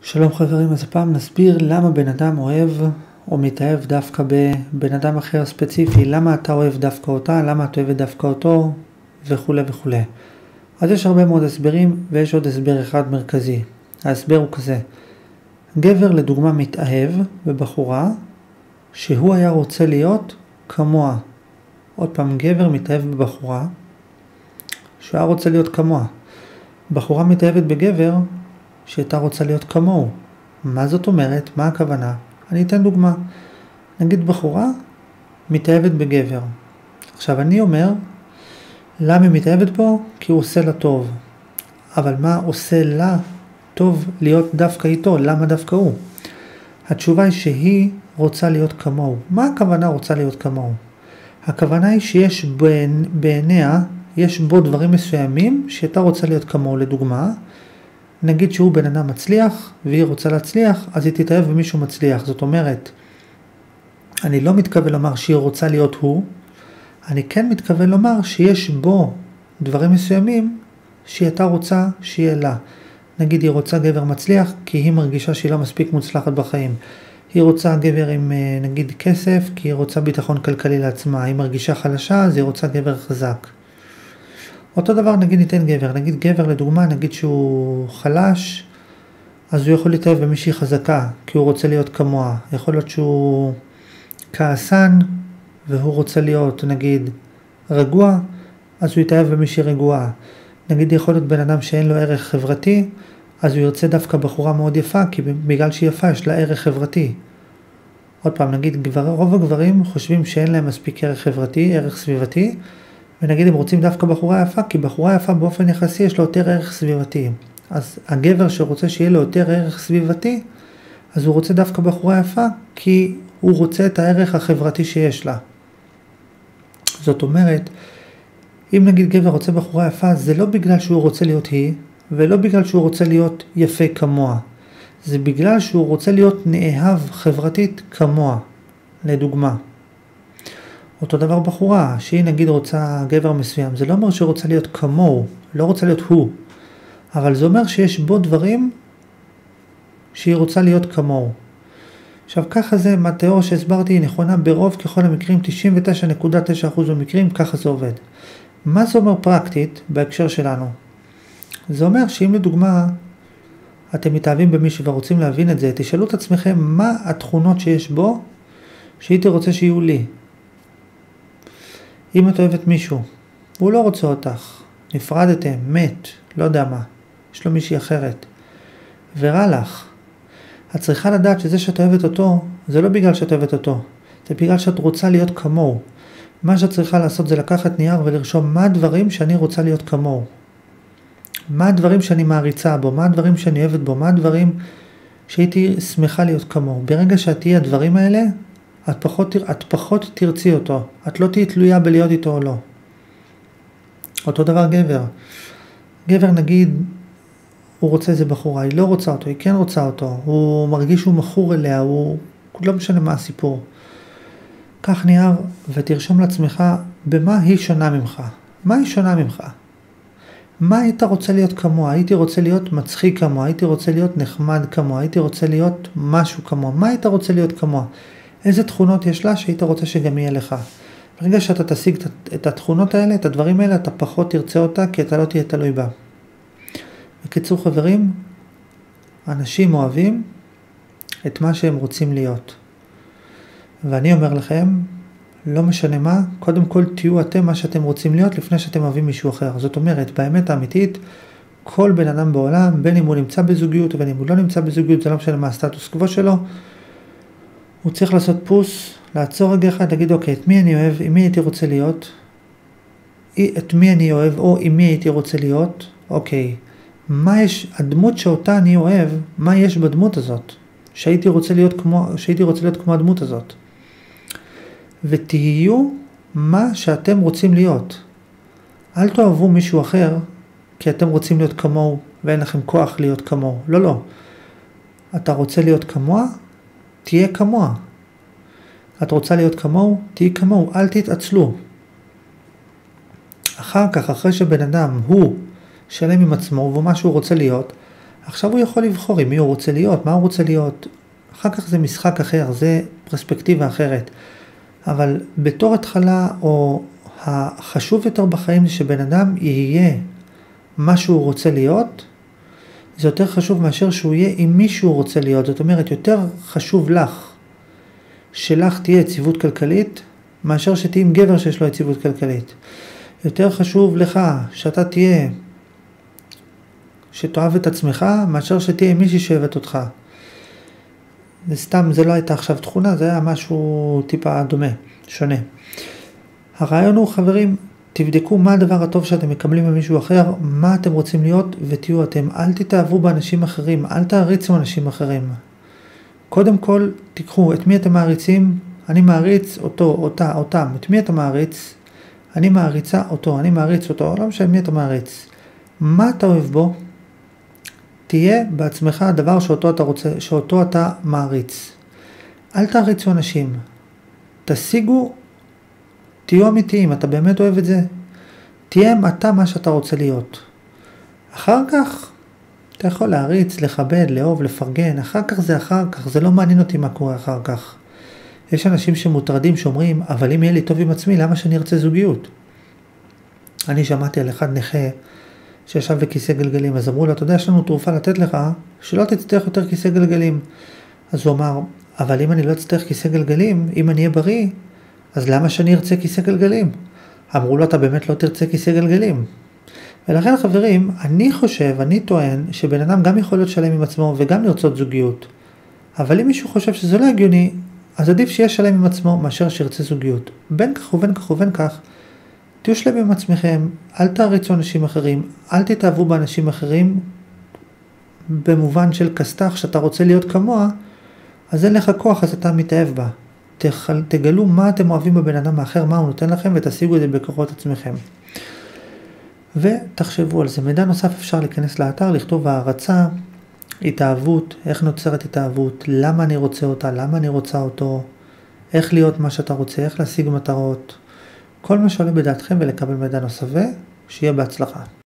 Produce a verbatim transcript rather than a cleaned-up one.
שלום חברים, אז הפעם נסביר למה בן אדם אוהב או מתאהב דווקא בבן אדם אחר ספציפי, למה אתה אוהב דווקא אותה, למה את אוהבת דווקא אותו וכו' וכו'. אז יש הרבה מאוד הסברים ויש עוד הסבר אחד מרכזי. ההסבר הוא כזה: גבר לדוגמה מתאהב בבחורה שהוא היה רוצה להיות כמוה. עוד פעם, גבר מתאהב בבחורה שהוא היה רוצה להיות כמוה. בחורה מתאהבת בגבר שהייתה רוצה להיות כמוהו. מה זאת אומרת? מה הכוונה? אני אתן דוגמה. נגיד בחורה מתאהבת בגבר. עכשיו אני אומר, למה היא מתאהבת בו? כי הוא עושה לה טוב. אבל מה עושה לה טוב להיות דווקא איתו? למה דווקא הוא? התשובה היא שהיא רוצה להיות כמוהו. מה הכוונה רוצה להיות כמוהו? הכוונה היא שיש בעיניה, יש בו דברים מסוימים שהייתה רוצה להיות כמוהו. לדוגמה, נגיד שהוא בן אדם מצליח והיא רוצה להצליח, אז היא תתאהב במישהו מצליח. זאת אומרת, אני לא מתכוון לומר שהיא רוצה להיות הוא, אני כן מתכוון לומר שיש בו דברים מסוימים שהיא הייתה רוצה שיהיה לה. נגיד היא רוצה גבר מצליח כי היא מרגישה שהיא לא מספיק מוצלחת בחיים. היא רוצה גבר עם נגיד כסף כי היא רוצה ביטחון כלכלי לעצמה. היא מרגישה חלשה אז היא רוצה גבר חזק. אותו דבר נגיד ניתן גבר, נגיד גבר לדוגמה, נגיד שהוא חלש, אז הוא יכול להתאהב במישהי חזקה, כי הוא רוצה להיות כמוה. יכול להיות שהוא כעסן, והוא רוצה להיות נגיד רגוע, אז הוא יתאהב במישהי רגועה. נגיד יכול להיות בן אדם שאין לו ערך חברתי, אז הוא ירצה דווקא בחורה מאוד יפה, כי בגלל שהיא יפה יש לה ערך חברתי. עוד פעם, נגיד גבר, רוב הגברים חושבים שאין להם מספיק ערך חברתי, ערך סביבתי, ונגיד הם רוצים דווקא בחורה יפה, כי בחורה יפה באופן יחסי יש לו יותר ערך סביבתי. אז הגבר שרוצה שיהיה לו יותר ערך סביבתי, אז הוא רוצה דווקא בחורה יפה, כי הוא רוצה את הערך החברתי שיש לה. זאת אומרת, אם נגיד גבר רוצה בחורה יפה, זה לא בגלל שהוא רוצה להיות היא, ולא בגלל שהוא רוצה להיות יפה כמוה. זה בגלל שהוא רוצה להיות נאהב חברתית כמוה, לדוגמה. אותו דבר בחורה, שהיא נגיד רוצה גבר מסוים, זה לא אומר שהיא רוצה להיות כמוהו, לא רוצה להיות הוא, אבל זה אומר שיש בו דברים שהיא רוצה להיות כמוהו. עכשיו ככה זה, מהתיאוריה שהסברתי היא נכונה ברוב ככל המקרים, תשעים ותשע נקודה תשע אחוז במקרים, ככה זה עובד. מה זה אומר פרקטית בהקשר שלנו? זה אומר שאם לדוגמה אתם מתאהבים במישהו ורוצים להבין את זה, תשאלו את עצמכם מה התכונות שיש בו שהייתי רוצה שיהיו לי. אם את אוהבת מישהו, הוא לא רוצה אותך, נפרדתם, מת, לא יודע מה, יש לו מישהי אחרת, ורע לך, את צריכה לדעת שזה שאת אוהבת אותו, זה לא בגלל שאת אוהבת אותו, זה בגלל שאת רוצה להיות כמוהו. מה שאת צריכה לעשות זה לקחת נייר ולרשום מה הדברים שאני רוצה להיות כמוהו. מה הדברים שאני מעריצה בו, מה הדברים שאני אוהבת בו, מה הדברים שהייתי שמחה להיות כמוהו. ברגע שאת תהיי הדברים האלה, את פחות, את פחות תרצי אותו, את לא תהיי תלויה בלהיות איתו או לא. אותו דבר גבר. גבר נגיד, הוא רוצה איזה בחורה, היא לא רוצה אותו, היא כן רוצה אותו, הוא מרגיש שהוא מכור אליה, הוא לא משנה מה הסיפור. קח נייר ותרשום לעצמך במה היא שונה ממך. מה היא שונה ממך? מה היית רוצה להיות כמוה? הייתי רוצה להיות מצחיק כמוה, הייתי רוצה להיות נחמד כמוה, הייתי רוצה להיות משהו כמוה. מה היית רוצה להיות כמוה? איזה תכונות יש לה שהיית רוצה שגם יהיה לך? ברגע שאתה תשיג את התכונות האלה, את הדברים האלה, אתה פחות תרצה אותה, כי אתה לא תהיה תלוי בה. בקיצור חברים, אנשים אוהבים את מה שהם רוצים להיות. ואני אומר לכם, לא משנה מה, קודם כל תהיו אתם מה שאתם רוצים להיות לפני שאתם אוהבים מישהו אחר. זאת אומרת, באמת האמיתית, כל בן אדם בעולם, בין אם הוא נמצא בזוגיות ובין אם הוא לא נמצא בזוגיות, זה לא משנה מה הסטטוס קוו שלו, הוא צריך לעשות פוס, לעצור רגע אחד, להגיד אוקיי, את מי אני אוהב, עם מי הייתי רוצה להיות, את מי אני אוהב או עם מי הייתי רוצה להיות, אוקיי, מה יש, הדמות שאותה אני אוהב, מה יש בדמות הזאת, שהייתי רוצה להיות כמו, שהייתי רוצה להיות כמו הדמות הזאת. ותהיו מה שאתם רוצים להיות. אל תאהבו מישהו אחר, כי אתם רוצים להיות כמוהו, ואין לכם כוח להיות כמוהו. לא, לא. אתה רוצה להיות כמוה? תהיה כמוה. את רוצה להיות כמוהו? תהי כמוהו. אל תתעצלו. אחר כך, אחרי שבן אדם הוא שלם עם עצמו ומה שהוא רוצה להיות, עכשיו הוא יכול לבחור עם מי הוא רוצה להיות, מה הוא רוצה להיות. אחר כך זה משחק אחר, זה פרספקטיבה אחרת. אבל בתור התחלה, או החשוב יותר בחיים, זה שבן אדם יהיה מה שהוא רוצה להיות, זה יותר חשוב מאשר שהוא יהיה עם מי שהוא רוצה להיות. זאת אומרת, יותר חשוב לך, שלך תהיה יציבות כלכלית, מאשר שתהיה עם גבר שיש לו יציבות כלכלית. יותר חשוב לך שאתה תהיה, שתאהב את עצמך, מאשר שתהיה עם מישהי שאוהבת אותך. זה סתם, זה לא הייתה עכשיו תכונה, זה היה משהו טיפה דומה, שונה. הרעיון הוא, חברים, תבדקו מה הדבר הטוב שאתם מקבלים ממישהו אחר, מה אתם רוצים להיות, ותהיו אתם. אל תתאהבו באנשים אחרים, אל תעריצו אנשים אחרים. קודם כל, תיקחו את מי אתם מעריצים, אני מעריץ אותו, אותה, אותם. את מי אתה מעריץ? אני מעריצה אותו, אני מעריץ אותו, לא משנה מי אתה מעריץ. מה אתה אוהב בו? תהיה בעצמך הדבר שאותו אתה רוצה, שאותו אתה מעריץ. אל תעריצו אנשים. תשיגו, תהיו אמיתיים, אתה באמת אוהב את זה. תהיה אתה מה שאתה רוצה להיות. אחר כך, אתה יכול להריץ, לכבד, לאהוב, לפרגן. אחר כך זה אחר כך, זה לא מעניין אותי מה קורה אחר כך. יש אנשים שמוטרדים שאומרים, אבל אם יהיה לי טוב עם עצמי, למה שאני ארצה זוגיות? אני שמעתי על אחד נכה שישב בכיסא גלגלים, אז אמרו לו, אתה יודע, יש לנו תרופה לתת לך, שלא תצטרך יותר כיסא גלגלים. אז הוא אמר, אבל אם אני לא אצטרך כיסא גלגלים, אם אני אהיה בריא, אז למה שאני ארצה כיסא גלגלים? אמרו לו, אתה באמת לא תרצה כיסא גלגלים. ולכן חברים, אני חושב, אני טוען, שבן אדם גם יכול להיות שלם עם עצמו וגם לרצות זוגיות. אבל אם מישהו חושב שזה לא הגיוני, אז עדיף שיהיה שלם עם עצמו מאשר שירצה זוגיות. בין כך ובין כך ובין כך, תהיו שלם עם עצמכם, אל תעריצו אנשים אחרים, אל תתאהבו באנשים אחרים, במובן של כסתח שאתה רוצה להיות כמוה, אז אין לך כוח, אז אתה מתאהב בה. תגלו מה אתם אוהבים בבן אדם האחר, מה הוא נותן לכם, ותשיגו את זה בכוחות עצמכם. ותחשבו על זה. מידע נוסף אפשר להיכנס לאתר, לכתוב הערצה, התאהבות, איך נוצרת התאהבות, למה אני רוצה אותה, למה אני רוצה אותו, איך להיות מה שאתה רוצה, איך להשיג מטרות, כל מה שעולה בדעתכם ולקבל מידע נוסף, שיהיה בהצלחה.